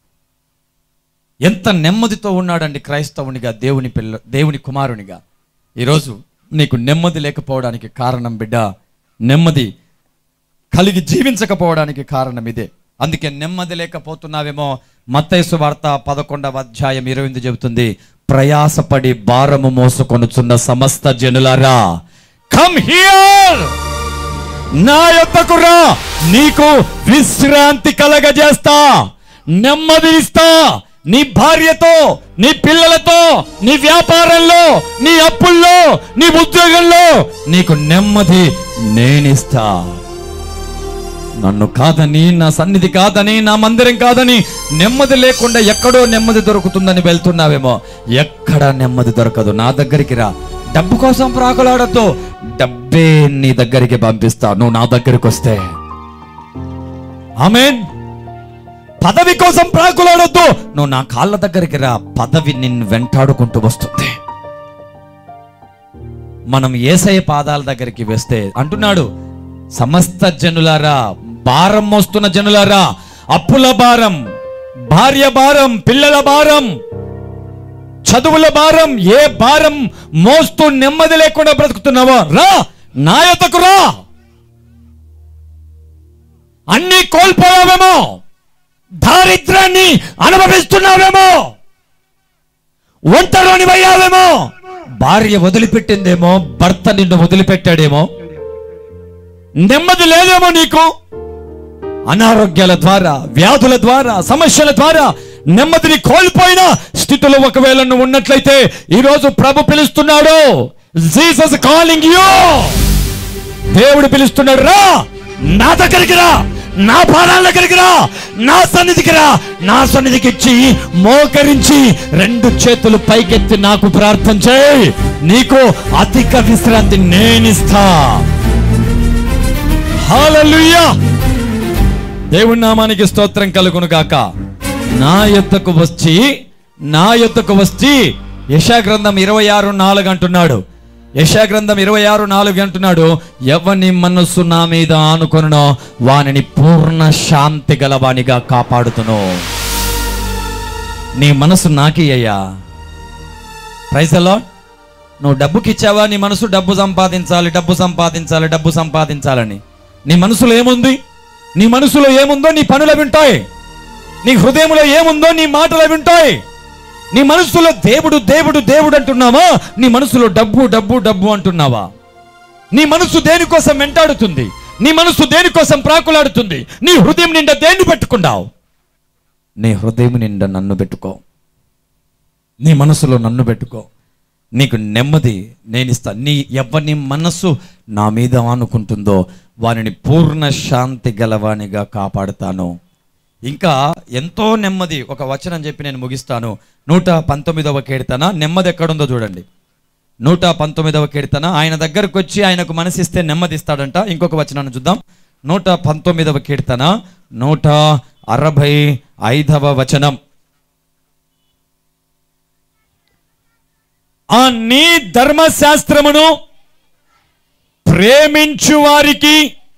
ఎంత నెమ్మదితో ఉన్నాడండి క్రైస్తవునిగా, దేవుని కుమారునిగా. ఈరోజు నీకు నెమ్మది లేకపోవడానికి కారణం బిడ్డ, నెమ్మది కలిగి జీవించకపోవడానికి కారణం ఇదే. అందుకే నెమ్మది లేకపోతున్నావేమో. మత్తయి సువార్త 11వ అధ్యాయం 28 చెబుతుంది, ప్రయాసపడి భారము మోసుకొనుచున్న సమస్త జనులారా, కమ్ హియర్, నా యొద్దకు రా, నీకు విశ్రాంతి కలగజేస్తా, నెమ్మది ఇస్తా. నీ భార్యతో, నీ పిల్లలతో, నీ వ్యాపారంలో, నీ అప్పుల్లో, నీ ఉద్యోగంలో నీకు నెమ్మది నేనిస్తా. నన్ను కాదని, నా సన్నిధి కాదని, నా మందిరం కాదని నెమ్మది లేకుండా ఎక్కడో నెమ్మది దొరుకుతుందని వెళ్తున్నావేమో. ఎక్కడ నెమ్మది దొరకదు. నా దగ్గరికి రా. డబ్బు కోసం ప్రాకులాడద్దు, డబ్బే నీ దగ్గరికి పంపిస్తా నువ్వు నా దగ్గరికి వస్తే. ఆమేన్. పదవి కోసం ప్రాకులాడొద్దు, నువ్వు నా కాళ్ళ దగ్గరికి రా, పదవి నిన్ను వెంటాడుకుంటూ వస్తుంది. మనం యేసయ్య పాదాల దగ్గరికి వేస్తే అంటున్నాడు, సమస్త జనులారా, భారం మోస్తున్న జనులారా, అప్పుల భారం, భార్య భారం, పిల్లల భారం, చదువుల భారం, ఏ భారం మోస్తూ నెమ్మది లేకుండా బ్రతుకుతున్నావో రా, నా యొద్దకు రా. అన్ని కోల్పోయావేమో, దారిద్ర్యాన్ని అనుభవిస్తున్నావేమో, ఒంటరివయ్యావేమో, భార్య వదిలిపెట్టిందేమో, భర్త నిన్ను వదిలిపెట్టాడేమో, నెమ్మది లేదేమో నీకు. అనారోగ్యాల ద్వారా, వ్యాధుల ద్వారా, సమస్యల ద్వారా నెమ్మదిని కోల్పోయిన స్థితిలో ఒకవేళ నువ్వు ఉన్నట్లయితే ఈరోజు ప్రభు పిలుస్తున్నాడు. Jesus calling you. దేవుడు పిలుస్తున్నాడు, రా నా దగ్గరికి రా, నా పాదాల దగ్గరికి రా, నా సన్నిధికి రా. నా సన్నిధికి ఇచ్చి మోకరించి 2 చేతులు పైకెత్తి నాకు ప్రార్థన చేయి, నీకు అధిక విశ్రాంతి నేనిస్తా. హల్లెలూయా. దేవుని నామానికి స్తోత్రం కలుగును గాక. నా యొద్దకు వచ్చి యెషయా గ్రంథం 26:4 అంటున్నాడు. యెషయా గ్రంథం 26:4 అంటున్నాడు, ఎవని మనస్సు నా మీద ఆనుకొనునో వానిని పూర్ణ శాంతి గలవానిగా కాపాడుతును. నీ మనసు నాకి అయ్యా. Praise the lord. నువ్వు డబ్బుకి ఇచ్చావా? నీ మనసు డబ్బు సంపాదించాలని. నీ మనసులో ఏముంది? నీ మనసులో ఏముందో నీ పనులు వింటాయి. నీ హృదయంలో ఏముందో నీ మాటలు వింటాయి. నీ మనసులో దేవుడు దేవుడు దేవుడు అంటున్నావా? నీ మనసులో డబ్బు డబ్బు డబ్బు అంటున్నావా? నీ మనసు దేనికోసం వెంటాడుతుంది? నీ మనసు దేనికోసం ప్రాకులాడుతుంది? నీ హృదయం నిండా దేన్ని పెట్టుకున్నావు? నీ హృదయం నిండా నన్ను పెట్టుకో. నీ మనసులో నన్ను పెట్టుకో, నీకు నెమ్మది నేనిస్తా. ఎవరి మనస్సు నా మీద ఆనుకుంటుందో వారిని పూర్ణ శాంతి గలవానిగా కాపాడుతాను. ఇంకా ఎంతో నెమ్మది. ఒక వచనం చెప్పి నేను ముగిస్తాను. 119వ కీర్తన. నెమ్మది ఎక్కడుందో చూడండి. 119వ కీర్తన. ఆయన దగ్గరకు వచ్చి ఆయనకు మనసిస్తే నెమ్మది ఇస్తాడంట. ఇంకొక వచనాన్ని చూద్దాం. 119వ కీర్తన 165వ వచనం. ఆ నీ ధర్మశాస్త్రమును ప్రేమించు వారికి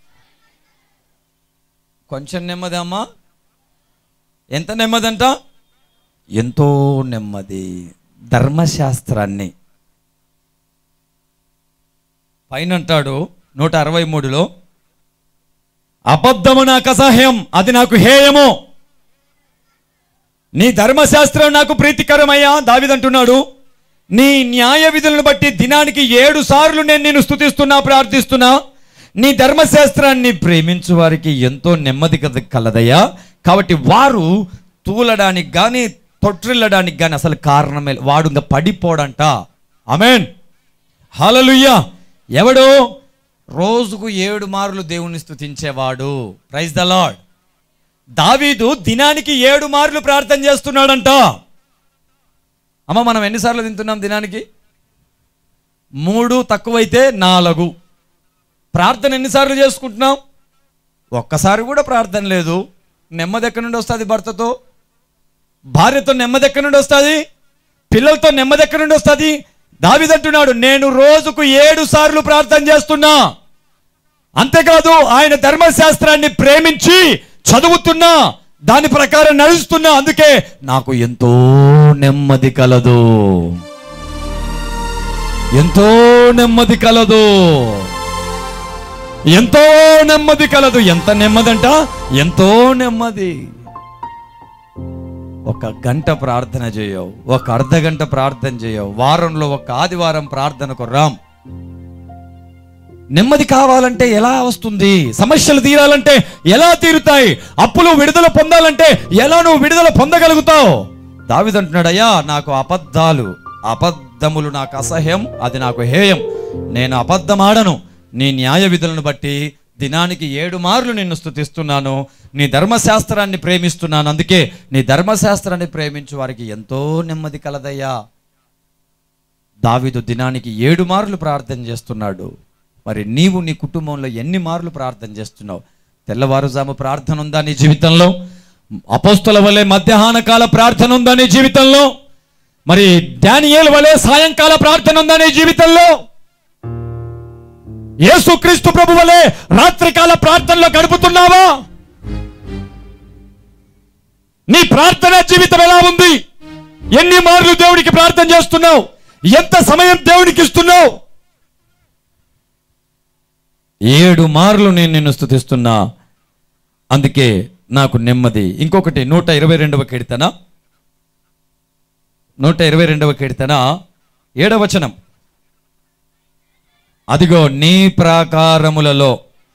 కొంచెం నెమ్మది అమ్మా. ఎంత నెమ్మదంట? ఎంతో నెమ్మది. ధర్మశాస్త్రాన్ని పైన అంటాడు 163లో, అబద్ధము నాకు అసహ్యం, అది నాకు హేయము. నీ ధర్మశాస్త్రం నాకు ప్రీతికరమయ్యా. దావీదంటున్నాడు, నీ న్యాయ విధులను బట్టి దినానికి 7 సార్లు నేను నిన్ను స్తుతిస్తున్నా, ప్రార్థిస్తున్నా. నీ ధర్మశాస్త్రాన్ని ప్రేమించు వారికి ఎంతో నెమ్మది కలదయ్యా. కాబట్టి వారు తూలడానికి కానీ తొట్టిల్లడానికి కానీ అసలు కారణమే. వాడు ఇంకా పడిపోడంట. ఆమేన్, హల్లెలూయా. ఎవడు? రోజుకు 7 మార్లు దేవుని స్తుతించేవాడు. Praise the lord. దావీదు దినానికి 7 మార్లు ప్రార్థన చేస్తున్నాడంట. అమ్మ, మనం ఎన్నిసార్లు తింటున్నాం దినానికి? 3, తక్కువైతే 4. ప్రార్థన ఎన్నిసార్లు చేసుకుంటున్నాం? ఒక్కసారి కూడా ప్రార్థన లేదు. నెమ్మది ఎక్కడి నుండి వస్తుంది? భర్తతో, భార్యతో నెమ్మది ఎక్కడి నుండి వస్తుంది? పిల్లలతో నెమ్మది ఎక్కడి నుండి వస్తుంది? దావీదు అంటున్నాడు, నేను రోజుకు 7 సార్లు ప్రార్థన చేస్తున్నా. అంతేకాదు ఆయన ధర్మశాస్త్రాన్ని ప్రేమించి చదువుతున్నా, దాని ప్రకారం నడుస్తున్నా. అందుకే నాకు ఎంతో నెమ్మది కలదు, ఎంతో నెమ్మది కలదు, ఎంతో నెమ్మది కలదు. ఎంత నెమ్మదంట? ఎంతో నెమ్మది. 1 గంట ప్రార్థన చేయవు, 1 అర్ధగంట ప్రార్థన చేయవు, వారంలో 1 ఆదివారం ప్రార్థనకు రామ్. నెమ్మది కావాలంటే ఎలా వస్తుంది? సమస్యలు తీరాలంటే ఎలా తీరుతాయి? అప్పులు విడుదల పొందాలంటే ఎలా నువ్వు విడుదల పొందగలుగుతావు? దావీదు అంటున్నాడు, అయ్యా నాకు అబద్ధములు నాకు అసహ్యం, అది నాకు హేయం. నేను అబద్ధం ఆడను. నీ న్యాయ విధులను బట్టి దినానికి 7 మార్లు నిన్ను స్తుతిస్తున్నాను. నీ ధర్మశాస్త్రాన్ని ప్రేమిస్తున్నాను. అందుకే నీ ధర్మశాస్త్రాన్ని ప్రేమించు వారికి ఎంతో నెమ్మది కలదయ్యా. దావీదు దినానికి 7 మార్లు ప్రార్థన చేస్తున్నాడు. మరి నీవు నీ కుటుంబంలో ఎన్ని మార్లు ప్రార్థన చేస్తున్నావు? తెల్లవారుజాము ప్రార్థన ఉందా నీ జీవితంలో? అపోస్తల వలె మధ్యాహ్న కాల ప్రార్థన ఉందా నీ జీవితంలో? మరి దానియేలు వలె సాయంకాల ప్రార్థన ఉందా నీ జీవితంలో? యేసుక్రీస్తు ప్రభు వలె రాత్రికాల ప్రార్థనలో గడుపుతున్నావా? నీ ప్రార్థన జీవితం ఎలా ఉంది? ఎన్ని మార్లు దేవునికి ప్రార్థన చేస్తున్నావు? ఎంత సమయం దేవునికి ఇస్తున్నావు? 7 మార్లు నేను నిన్ను స్తుతిస్తున్నా, అందుకే నాకు నెమ్మది. ఇంకొకటి 122వ కీర్తన 122వ కీర్తన 7వ వచనం. అదిగో నీ ప్రాకారములలో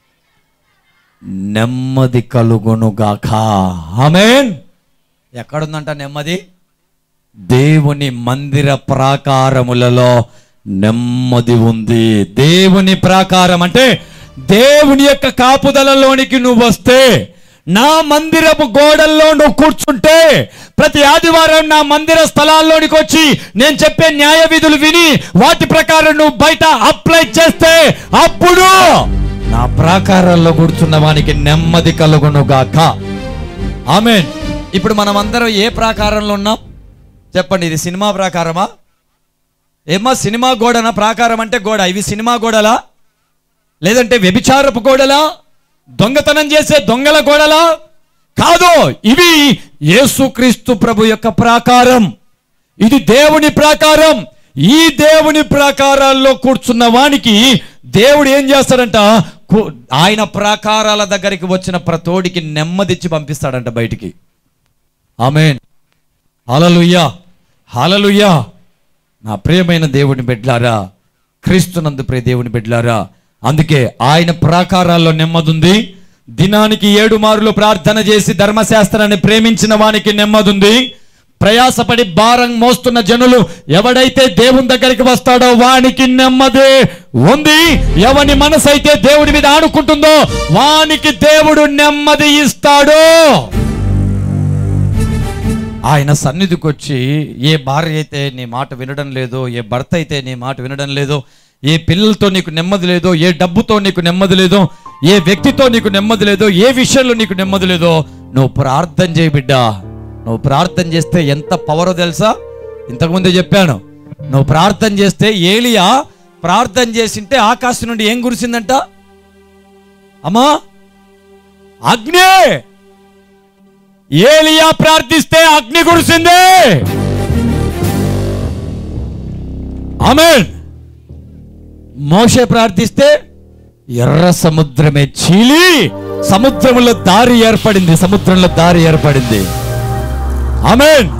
నెమ్మది కలుగునుగాక. ఆమేన్. ఎక్కడుందంట నెమ్మది? దేవుని మందిర ప్రాకారములలో నెమ్మది ఉంది. దేవుని ప్రాకారం అంటే దేవుని యొక్క కాపుదలలోనికి నువ్వు వస్తే, నా మందిరపు గోడల్లో నువ్వు కూర్చుంటే, ప్రతి ఆదివారం నా మందిర స్థలాల్లోనికి వచ్చి నేను చెప్పే న్యాయ విధులు విని వాటి ప్రకారం నువ్వు బయట అప్లై చేస్తే, అప్పుడు నా ప్రాకారాల్లో కూర్చున్న వానికి నెమ్మది కలుగునుగాక. ఆమేన్. ఇప్పుడు మనం అందరం ఏ ప్రాకారంలో ఉన్నాం చెప్పండి? ఇది సినిమా ప్రాకారమా? ఏమో సినిమా గోడనా? ప్రాకారం అంటే గోడ. ఇవి సినిమా గోడలా? లేదంటే వ్యభిచారపు గోడలా? దొంగతనం చేసే దొంగల గోడలా? కాదు, ఇవి యేసుక్రీస్తు ప్రభు యొక్క ప్రాకారం. ఇది దేవుని ప్రాకారం. ఈ దేవుని ప్రాకారాల్లో కూర్చున్న వానికి దేవుడు ఏం చేస్తాడంట? ఆయన ప్రాకారాల దగ్గరికి వచ్చిన ప్రతోడికి నెమ్మదిచ్చి పంపిస్తాడంట బయటికి. ఆమేన్. హల్లెలూయా, హల్లెలూయా. నా ప్రియమైన దేవుని బిడ్డలారా, క్రీస్తునందు ప్రియ దేవుని బిడ్డలారా, అందుకే ఆయన ప్రాకారాల్లో నెమ్మది ఉంది. దినానికి 7 మార్లు ప్రార్థన చేసి ధర్మశాస్త్రాన్ని ప్రేమించిన వానికి నెమ్మది ఉంది. ప్రయాసపడి భారం మోస్తున్న జనులు ఎవడైతే దేవుని దగ్గరికి వస్తాడో వానికి నెమ్మది ఉంది. ఎవని మనసు అయితే దేవుడి మీద ఆడుకుంటుందో వానికి దేవుడు నెమ్మది ఇస్తాడు. ఆయన సన్నిధికి వచ్చి, ఏ భార్య అయితే నీ మాట వినడం లేదో, ఏ భర్త అయితే నీ మాట వినడం లేదో, ఏ పిల్లలతో నీకు నెమ్మది లేదో, ఏ డబ్బుతో నీకు నెమ్మది లేదో, ఏ వ్యక్తితో నీకు నెమ్మది లేదో, ఏ విషయంలో నీకు నెమ్మది లేదో, నువ్వు ప్రార్థన చేయి బిడ్డ. నువ్వు ప్రార్థన చేస్తే ఎంత పవరో తెలుసా? ఇంతకుముందే చెప్పాను. నువ్వు ప్రార్థన చేస్తే, ఏలియా ప్రార్థన చేసింటే ఆకాశం నుండి ఏం కురిసిందంట? అమ్మా, అగ్ని. ఏలియా ప్రార్థిస్తే అగ్ని కురిసింది. ఆమేన్. మోషే ప్రార్థిస్తే ఎర్ర సముద్రమే చీలి సముద్రంలో దారి ఏర్పడింది. సముద్రంలో దారి ఏర్పడింది. ఆమేన్.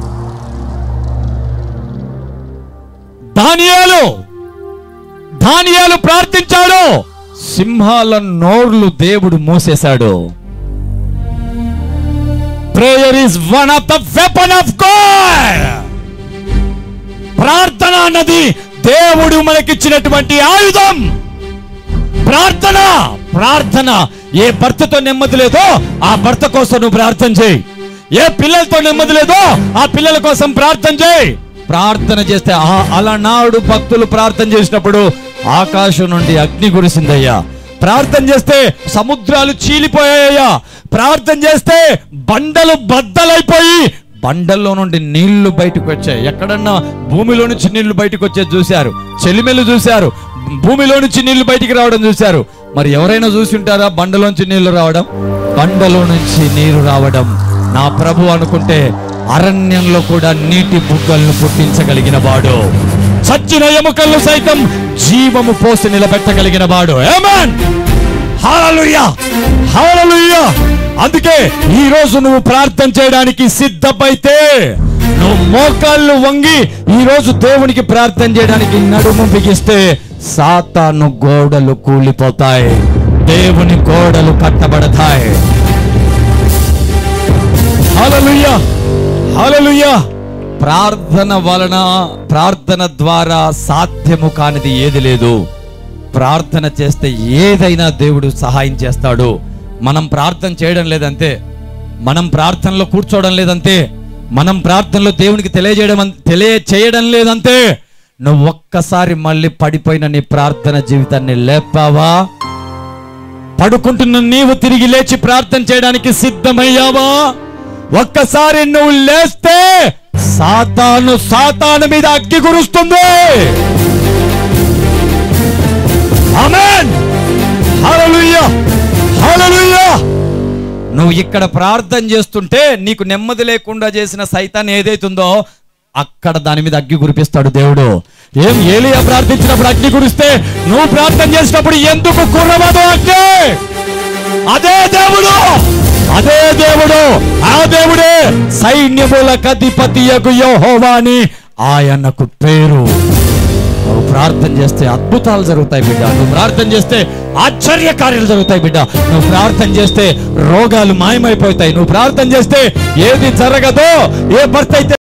దానియేలు ప్రార్థించాడు, సింహాల నోర్లు దేవుడు మూసేశాడు. Prayer is one of the weapon of God. ప్రార్థన అన్నది దేవుడు మనకిచ్చినటువంటి ఆయుధం. ప్రార్థన. ఏ భర్తతో నెమ్మది లేదో ఆ భర్త కోసం నువ్వు ప్రార్థన చేయి. ఏ పిల్లలతో నెమ్మది లేదో ఆ పిల్లల కోసం ప్రార్థన చేయి. ప్రార్థన చేస్తే, అలనాడు భక్తులు ప్రార్థన చేసినప్పుడు ఆకాశం నుండి అగ్ని కురిసిందయ్యా. ప్రార్థన చేస్తే సముద్రాలు చీలిపోయాయ్యా. ప్రార్థన చేస్తే బండలు బద్దలైపోయి బండల్లో నుండి నీళ్లు బయటకు వచ్చాయి. ఎక్కడన్నా భూమిలో నుంచి నీళ్లు బయటకు వచ్చేది చూశారు, చెలిమెలు చూశారు, భూమిలో నుంచి నీళ్లు బయటికి రావడం చూశారు. మరి ఎవరైనా చూసి ఉంటారా బండలోంచి నీళ్లు రావడం? బండలో నుంచి నీరు రావడం నా ప్రభు అనుకుంటే అరణ్యంలో కూడా నీటి బుగ్గలను పుట్టించగలిగిన వాడు, చచ్చిన ఎముకలను సైతం జీవము పోసి నిలబెట్టగలిగిన వాడు. ఆమేన్. హల్లెలూయా, హల్లెలూయా. అందుకే ఈ రోజు నువ్వు ప్రార్థన చేయడానికి సిద్ధమైతే, నువ్వు మోకాళ్ళు వంగి ఈ రోజు దేవునికి ప్రార్థన చేయడానికి నడుము బిగిస్తే, సాతాను గోడలు కూలిపోతాయి, దేవుని గోడలు కట్టబడతాయి. హల్లెలూయా, హల్లెలూయా. ప్రార్థన ద్వారా సాధ్యము కానిది ఏది లేదు. ప్రార్థన చేస్తే ఏదైనా దేవుడు సహాయం చేస్తాడు. మనం ప్రార్థన చేయడం లేదంతే, మనం ప్రార్థనలో కూర్చోవడం లేదంతే, మనం ప్రార్థనలో దేవునికి తెలియచేయడం లేదంతే. నువ్వు ఒక్కసారి మళ్ళీ పడిపోయిన నీ ప్రార్థన జీవితాన్ని లేపావా? పడుకుంటున్న నీవు తిరిగి లేచి ప్రార్థన చేయడానికి సిద్ధమయ్యావా? ఒక్కసారి నువ్వు లేస్తే సాతాను మీద అగ్గి కురుస్తుంది. ఆమేన్. హల్లెలూయా, హల్లెలూయా. నువ్వు ఇక్కడ ప్రార్థన చేస్తుంటే నీకు నెమ్మది లేకుండా చేసిన సైతాన్ ఏదైతుందో అక్కడ దాని మీద అగ్గి కురిపిస్తాడు దేవుడు. ఏం ఏలియా ప్రార్థించినప్పుడు అగ్ని కురిస్తే నువ్వు ప్రార్థన చేసినప్పుడు ఎందుకు కుర్రవదు అగ్ని? అదే దేవుడు, అదే దేవుడు, ఆ దేవుడే సైన్యములకు అధిపతియగు యెహోవా అని ఆయనకు పేరు. నువ్వు ప్రార్థన చేస్తే అద్భుతాలు జరుగుతాయి బిడ్డ. నువ్వు ప్రార్థన చేస్తే ఆశ్చర్యకార్యాలు జరుగుతాయి బిడ్డ. నువ్వు ప్రార్థన చేస్తే రోగాలు మాయమైపోతాయి. నువ్వు ప్రార్థన చేస్తే ఏది జరగదో, ఏ భర్త అయితే